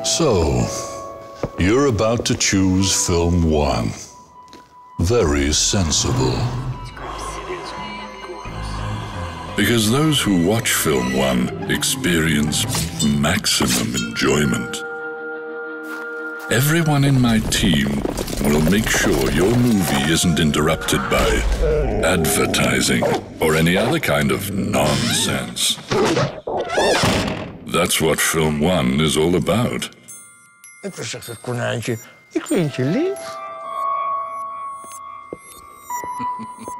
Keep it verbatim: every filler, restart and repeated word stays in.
So, you're about to choose Film one. Very sensible. Because those who watch Film one experience maximum enjoyment. Everyone in my team will make sure your movie isn't interrupted by advertising or any other kind of nonsense. That's what Film one is all about. Ik zeg het konijntje, ik vind je lief.